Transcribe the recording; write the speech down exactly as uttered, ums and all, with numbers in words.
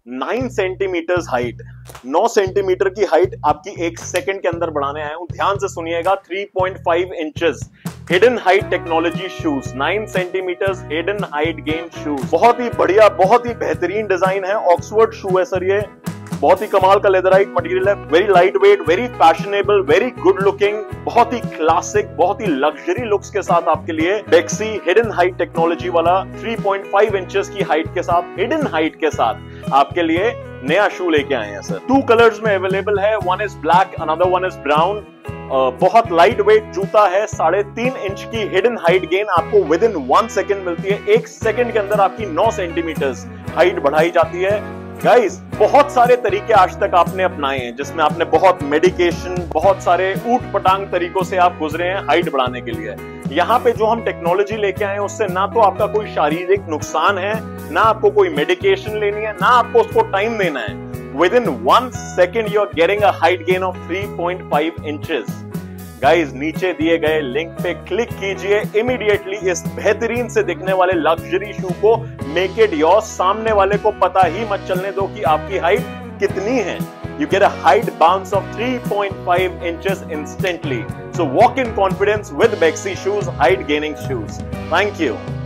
Nine centimetres height, नौ centimetre की height आपकी एक सेकंड के अंदर बढ़ाने आया हूं। ध्यान से सुनिएगा। Three point five inches hidden height technology shoes, nine centimetres hidden height gain shoes. बहुत ही बढ़िया, बहुत ही बेहतरीन डिजाइन है। ऑक्सफोर्ड शू है सर, ये बहुत ही कमाल का लेदराइट मटेरियल है। Very light weight, very fashionable, very good looking, बहुत ही क्लासिक, बहुत ही लग्जरी लुक्स के साथ आपके लिए बेक्सी हिडन हाइट टेक्नोलॉजी वाला थ्री पॉइंट फाइव इंचेस की हाइट के साथ, हिडन हाइट के साथ आपके लिए नया शू लेके आए हैं सर। टू कलर्स में अवेलेबल है, one is black, another one is brown. बहुत लाइट वेट जूता है, साढ़े तीन इंच की हिडन हाइट गेन आपको विद इन वन सेकेंड मिलती है। एक सेकेंड के अंदर आपकी नौ सेंटीमीटर हाइट बढ़ाई जाती है। गाइस, बहुत सारे तरीके आज तक आपने अपनाए हैं जिसमें आपने बहुत मेडिकेशन, बहुत सारे ऊट पटांग तरीकों से आप गुजरे हैं हाइट बढ़ाने के लिए। यहाँ पे जो हम टेक्नोलॉजी लेके आए हैं उससे ना तो आपका कोई शारीरिक नुकसान है, ना आपको कोई मेडिकेशन लेनी है, ना आपको उसको टाइम देना है। Within one second you are getting a height gain of three point five inches. Guys, नीचे दिए गए लिंक पे क्लिक कीजिए, इमीडिएटली इस बेहतरीन से दिखने वाले लग्जरी शू को मेक इट योर। सामने वाले को पता ही मत चलने दो कि आपकी हाइट कितनी है। You get a height bounce of three point five inches instantly. So walk in confidence with Bexy shoes, height gaining shoes. Thank you.